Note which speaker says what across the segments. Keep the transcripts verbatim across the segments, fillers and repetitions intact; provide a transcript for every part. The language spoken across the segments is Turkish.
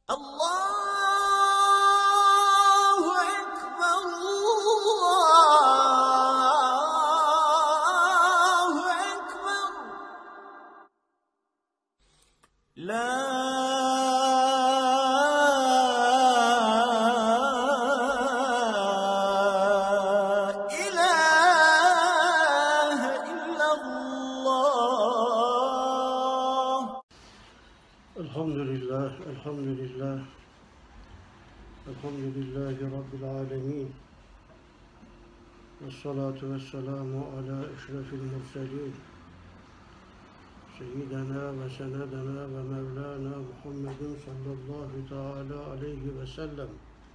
Speaker 1: Allahu Ekber, Allahu Ekber. La ilahe illallah.
Speaker 2: Elhamdülillah, elhamdülillah, elhamdülillahi Rabbil alemin. Vessalatu vesselamu ala eşrefil murselin. Seyyidina ve senedena ve mevlana Muhammedin sallallahu teala aleyhi ve sellem.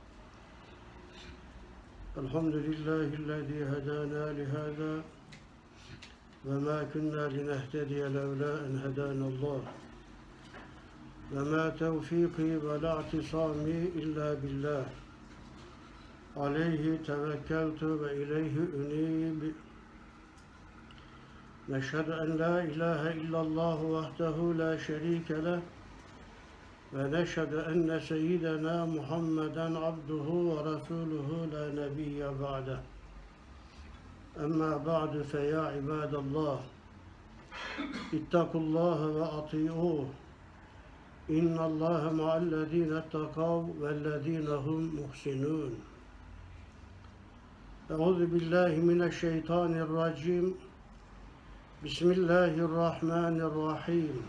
Speaker 2: Elhamdülillahillezî hedâna lihâzâ ve mâ kunnâ linehtediye levlâ en hedânallâh. Ve ma tevfiki ve la i'tisami illa billah. Aleyhi tevekkeltu ve ileyhi unib. Neşhedü en la ilahe illallah vahdehu la şerike leh. Ve neşhedü enne seyyidena Muhammeden abduhu ve rasuluhu la nebiyye ba'deh. Emma ba'du fe ya ibadallah. İttakullaha ve ati'uh. İnna Allaha ma'allezîne ettekav vellezîne hum muhsinûn. Euzu billahi mineşşeytanirracim. Bismillahirrahmanirrahim.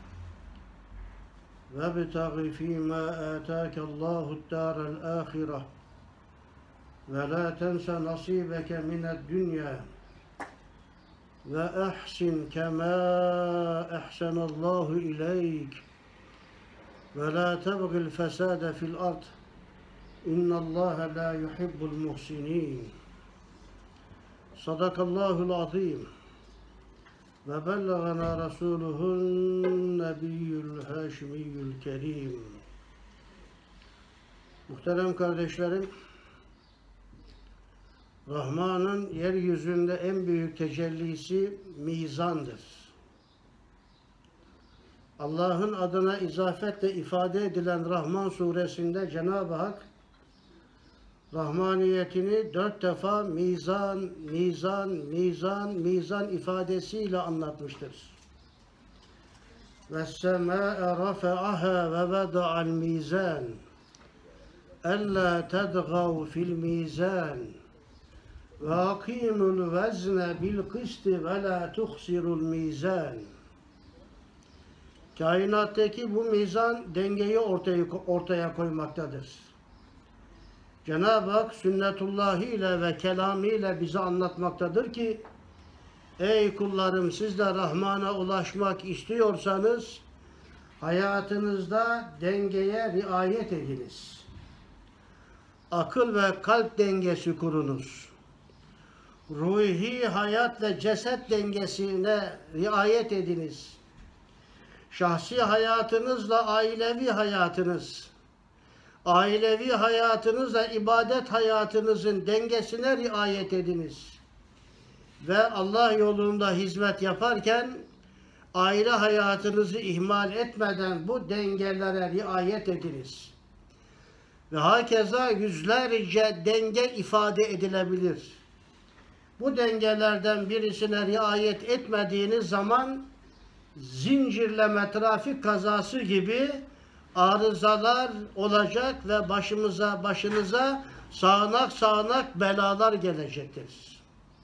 Speaker 2: Vebtagi fîmâ âtâkallâhu'd-dârel âhireh. Ve lâ tense nasîbeke mined-dünya. Ve ahsin kemâ ahsenallâhu ileyk. Ve la tebgil fesade fil ard. İnnallâhe la yuhibbul muhsinin. Sadakallahul azim. Ve bellagana rasuluhun nebiyyül haşimiyyül kerim. Muhterem kardeşlerim, Rahman'ın yeryüzünde en büyük tecellisi mizandır. Allah'ın adına izafetle ifade edilen Rahman suresinde Cenab-ı Hak Rahmaniyetini dört defa mizan, mizan, mizan, mizan ifadesiyle anlatmıştır. وَالسَّمَاءَ رَفَعَهَا وَوَضَعَ الْمِيزَانَ أَلَّا تَطْغَوْا فِي الْمِيزَانِ وَأَقِيمُوا الْوَزْنَ بِالْقِسْطِ وَلَا تُخْسِرُوا الْمِيزَانَ. Kainattaki bu mizan dengeyi ortaya, ortaya koymaktadır. Cenab-ı Hak sünnetullahi ile ve kelamı ile bize anlatmaktadır ki ey kullarım, siz de Rahman'a ulaşmak istiyorsanız hayatınızda dengeye riayet ediniz. Akıl ve kalp dengesi kurunuz. Ruhi hayat ve ceset dengesine riayet ediniz. Şahsi hayatınızla ailevi hayatınız, ailevi hayatınızla ibadet hayatınızın dengesine riayet ediniz. Ve Allah yolunda hizmet yaparken aile hayatınızı ihmal etmeden bu dengelere riayet ediniz. Ve hakeza yüzlerce denge ifade edilebilir. Bu dengelerden birisine riayet etmediğiniz zaman zincirleme trafik kazası gibi arızalar olacak ve başımıza başınıza sağanak sağanak belalar gelecektir.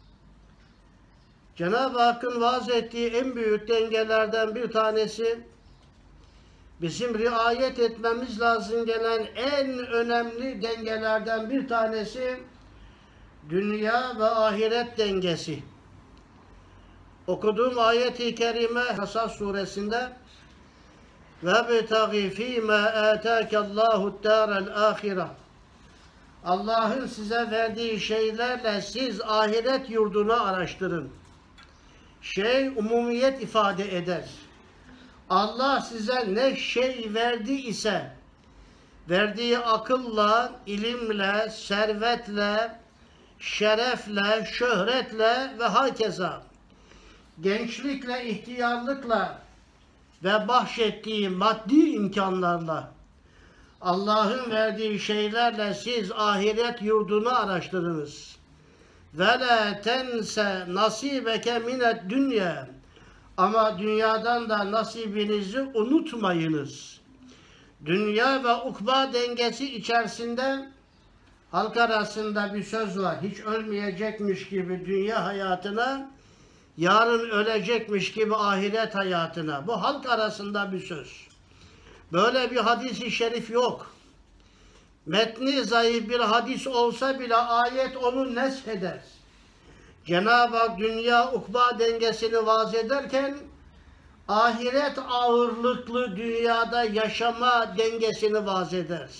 Speaker 2: Cenab-ı Hakk'ın vaaz ettiği en büyük dengelerden bir tanesi, bizim riayet etmemiz lazım gelen en önemli dengelerden bir tanesi dünya ve ahiret dengesi. Okuduğum ayet-i kerime Kasas suresinde وَبْتَغِ ف۪ي مَا آتَاكَ اللّٰهُ الدَّارَ الْآخِرَةِ. Allah'ın size verdiği şeylerle siz ahiret yurdunu araştırın. Şey umumiyet ifade eder. Allah size ne şey verdi ise verdiği akılla, ilimle, servetle, şerefle, şöhretle ve hakeza gençlikle, ihtiyarlıkla ve bahşettiği maddi imkanlarla Allah'ın verdiği şeylerle siz ahiret yurdunu araştırınız. Ve la tense nasibeke minet dünya. Ama dünyadan da nasibinizi unutmayınız. Dünya ve ukba dengesi içerisinde halk arasında bir söz var. Hiç ölmeyecekmiş gibi dünya hayatına, yarın ölecekmiş gibi ahiret hayatına. Bu halk arasında bir söz. Böyle bir hadis-i şerif yok. Metni zayıf bir hadis olsa bile ayet onu nesheder. Cenab-ı Hak dünya ukba dengesini vaz ederken ahiret ağırlıklı dünyada yaşama dengesini vaz eder.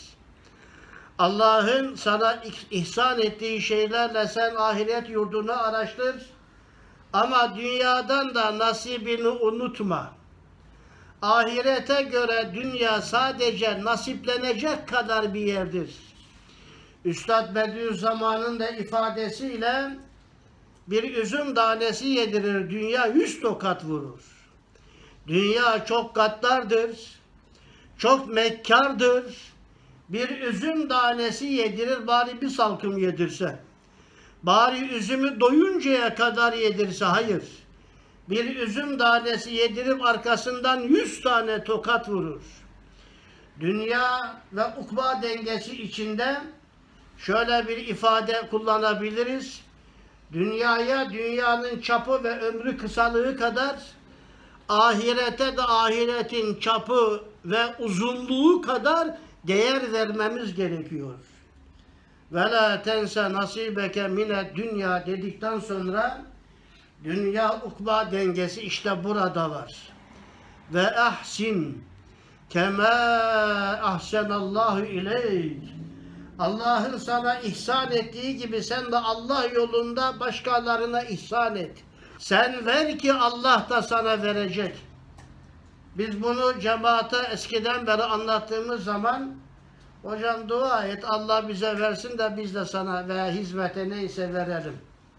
Speaker 2: Allah'ın sana ihsan ettiği şeylerle sen ahiret yurdunu araştır. Ama dünyadan da nasibini unutma. Ahirete göre dünya sadece nasiplenecek kadar bir yerdir. Üstad Bediüzzaman'ın da ifadesiyle bir üzüm tanesi yedirir, dünya yüz tokat vurur. Dünya çok gaddardır, çok mekkardır. Bir üzüm tanesi yedirir, bari bir salkım yedirse. Bari üzümü doyuncaya kadar yedirse, hayır. Bir üzüm tanesi yedirip arkasından yüz tane tokat vurur. Dünya ve ukba dengesi içinde şöyle bir ifade kullanabiliriz. Dünyaya dünyanın çapı ve ömrü kısalığı kadar, ahirete de ahiretin çapı ve uzunluğu kadar değer vermemiz gerekiyor. Ve la tense nasibeke minet dünya dedikten sonra dünya ukba dengesi işte burada var. Ve ahsin kema ahsenallahu ileyk. Allah'ın sana ihsan ettiği gibi sen de Allah yolunda başkalarına ihsan et. Sen ver ki Allah da sana verecek. Biz bunu cemaate eskiden beri anlattığımız zaman, hocam dua et Allah bize versin de biz de sana veya hizmete neyse verelim.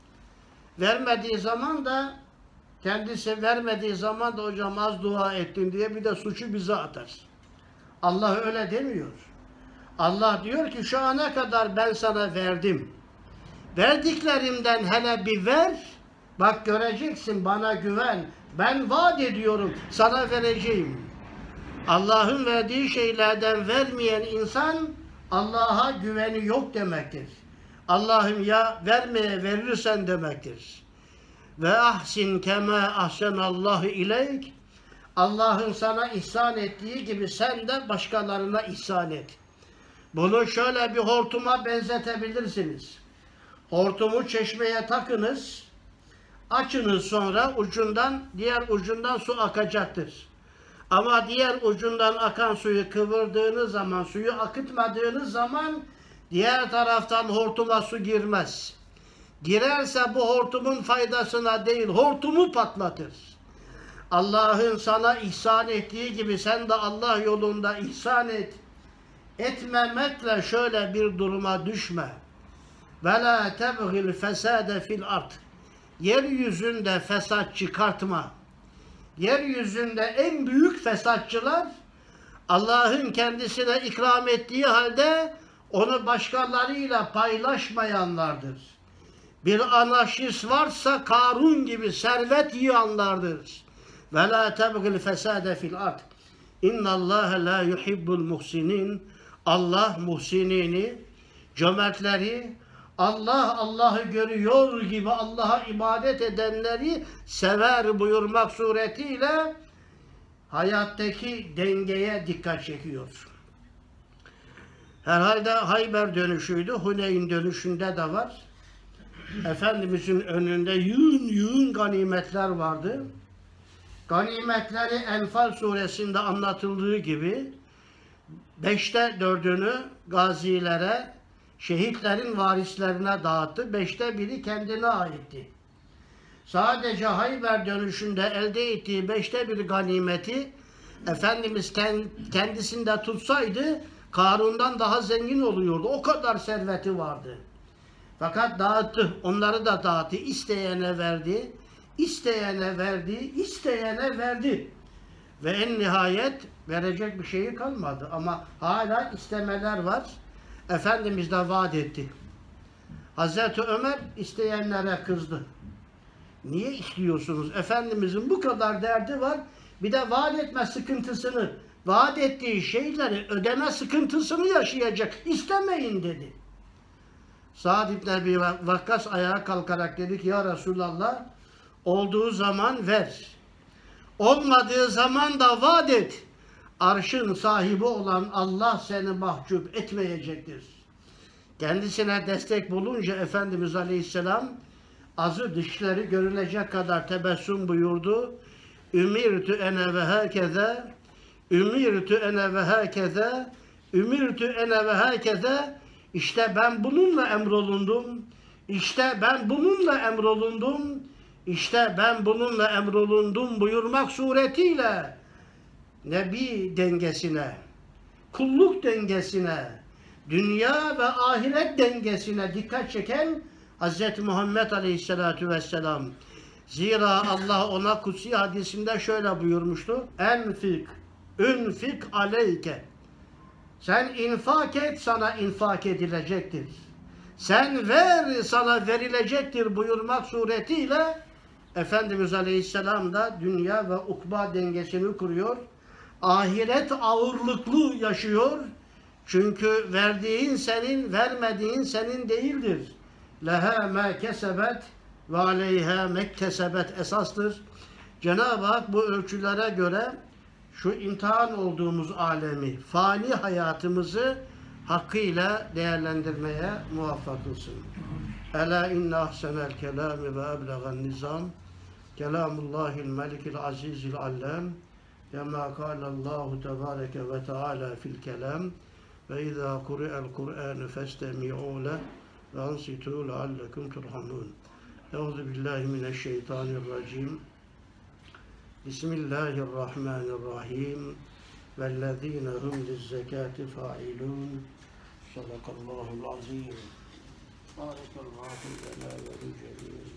Speaker 2: Vermediği zaman da kendisi vermediği zaman da hocam az dua ettin diye bir de suçu bize atar. Allah öyle demiyor. Allah diyor ki şu ana kadar ben sana verdim. Verdiklerimden hele bir ver. Bak göreceksin, bana güven. Ben vaat ediyorum sana vereceğim. Allah'ın verdiği şeylerden vermeyen insan Allah'a güveni yok demektir. Allah'ım ya vermeye verirsen demektir. Ve ahsin kema ahsenallahu ileyk. Allah'ın sana ihsan ettiği gibi sen de başkalarına ihsan et. Bunu şöyle bir hortuma benzetebilirsiniz. Hortumu çeşmeye takınız, açınız, sonra ucundan, diğer ucundan su akacaktır. Ama diğer ucundan akan suyu kıvırdığınız zaman, suyu akıtmadığınız zaman diğer taraftan hortuma su girmez. Girerse bu hortumun faydasına değil, hortumu patlatır. Allah'ın sana ihsan ettiği gibi sen de Allah yolunda ihsan et. Etmemekle şöyle bir duruma düşme. Ve la tebgil fesade fil ard. Yeryüzünde fesat çıkartma. Yeryüzünde en büyük fesatçılar Allah'ın kendisine ikram ettiği halde onu başkalarıyla paylaşmayanlardır. Bir anarşist varsa Karun gibi servet yiyenlardır. Ve la tebgil fesade fil ard. İnnallâhe la yuhibbul muhsinin. Allah muhsinini, cömertleri, Allah Allah'ı görüyor gibi Allah'a ibadet edenleri sever buyurmak suretiyle hayattaki dengeye dikkat çekiyor. Herhalde Hayber dönüşüydü, Huneyn dönüşünde de var. Efendimizin önünde yığın yığın ganimetler vardı. Ganimetleri Enfal suresinde anlatıldığı gibi beşte dördünü gazilere, şehitlerin varislerine dağıttı. Beşte biri kendine aitti. Sadece Hayber dönüşünde elde ettiği beşte bir ganimeti Efendimiz kendisinde tutsaydı Karun'dan daha zengin oluyordu. O kadar serveti vardı. Fakat dağıttı. Onları da dağıttı. İsteyene verdi. İsteyene verdi. İsteyene verdi. Ve en nihayet verecek bir şeyi kalmadı. Ama hala istemeler var. Efendimiz de vaat etti. Hazreti Ömer isteyenlere kızdı. Niye istiyorsunuz? Efendimizin bu kadar derdi var. Bir de vaat etme sıkıntısını, vaat ettiği şeyleri ödeme sıkıntısını yaşayacak. İstemeyin dedi. Sa'd ibn Ebi Vakkas ayağa kalkarak dedi ki ya Resulallah olduğu zaman ver. Olmadığı zaman da vaat et. Arşın sahibi olan Allah seni mahcup etmeyecektir. Kendisine destek bulunca Efendimiz Aleyhisselam azı dişleri görülecek kadar tebessüm buyurdu. Ümirtü ene ve herkese, ümirtü ene ve herkese, ümirtü ene ve herkese, işte ben bununla emrolundum, işte ben bununla emrolundum, işte ben bununla emrolundum buyurmak suretiyle Nebi dengesine, kulluk dengesine, dünya ve ahiret dengesine dikkat çeken Hz. Muhammed Aleyhisselatü Vesselam. Zira Allah ona kutsi hadisinde şöyle buyurmuştu. Enfik, ünfik aleyke. Sen infak et, sana infak edilecektir. Sen ver, sana verilecektir buyurmak suretiyle Efendimiz Aleyhisselam da dünya ve ukba dengesini kuruyor. Ahiret ağırlıklı yaşıyor. Çünkü verdiğin senin, vermediğin senin değildir. Leha ma kesebet ve aleyha mektesebet esastır. Cenab-ı Hak bu ölçülere göre şu imtihan olduğumuz alemi, fani hayatımızı hakkıyla değerlendirmeye muvaffak kılsın. Ela inne ahsenel kelami ve eblegan nizam kelamullahil melikil azizil allem kema kâlallahu tebâreke ve teâlâ fil kelam ve izâ kuri'el Kur'ânu festemi'û leh ve ansitû leallekum turhamûn. Euzu billahi mineşşeytanirracim. Bismillahirrahmanirrahim. Vellezîne hum lizzekâti fâilûn. Sadakallâhul azîm. Bârekallâhu lena ve licemîl.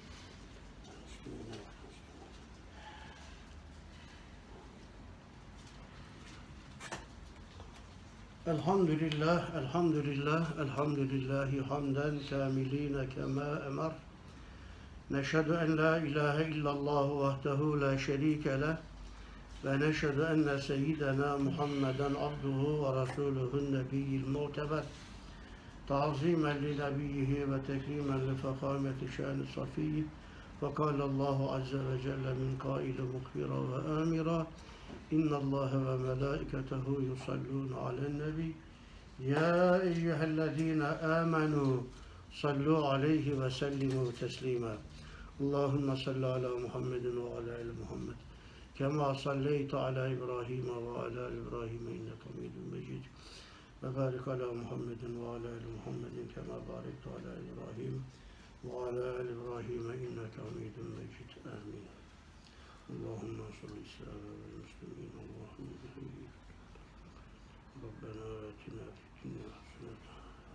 Speaker 2: Elhamdülillah, elhamdülillah, elhamdülillahi hamden kâmilîne kemâ emar. Neşhedü en la ilahe illallah vahdehu la şerîke leh ve neşhedü enne seyyidena Muhammeden abduhu ve rasuluhun nebiyyil mu'teber ta'zimen li nebiyyihi ve tekrimen li fekâmeti şâni safiyyi ve kâlallahu azze ve celle min kâili mukhbira ve âmira innallâhe ve melâiketehu yusallûne alen nebi ya eyyühellezîne âmenû sallu aleyhi ve sellimu teslîmâ. Allahümme salli ala Muhammedin ve ala ali Muhammed. Kema salleyte ala İbrahim ve ala ali İbrahim inneke hamidun mecid. Ve barik ala Muhammedin ve ala ali Muhammedin kema barekte ala İbrahim ve ala ali İbrahim inneke hamidun mecid. Amin. Allahümme salli İslam ve Müslümin. Allahümme bihiyyi. Rabbena atina fid dünya haseneten.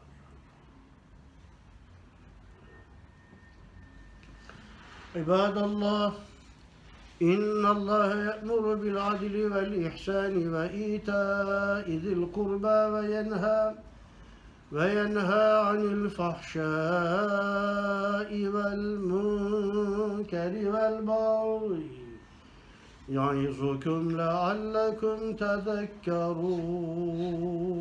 Speaker 2: İbadallah, İnnallâhe ye'muru bil adli vel ihsani ve itâi zil kurba ve yenhâ ve yenhâ anil fahşâi vel munkeri vel bagî ya'izukum leallekum tezekkerûn.